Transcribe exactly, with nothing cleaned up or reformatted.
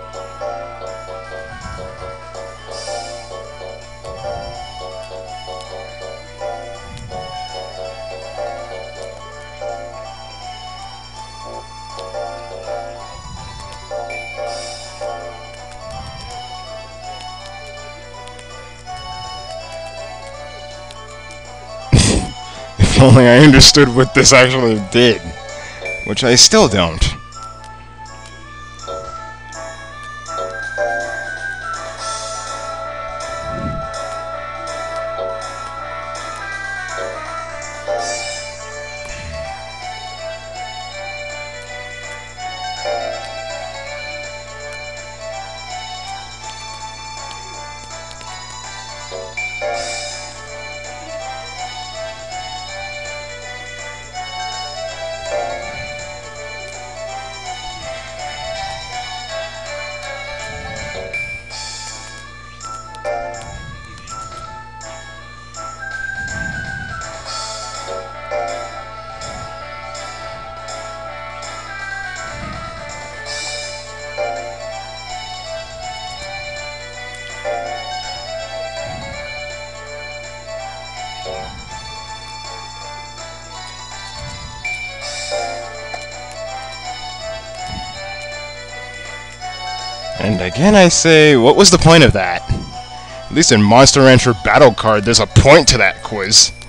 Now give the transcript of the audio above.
If only I understood what this actually did. Which I still don't. And again I say, what was the point of that? At least in Monster Rancher Battle Card, there's a point to that quiz.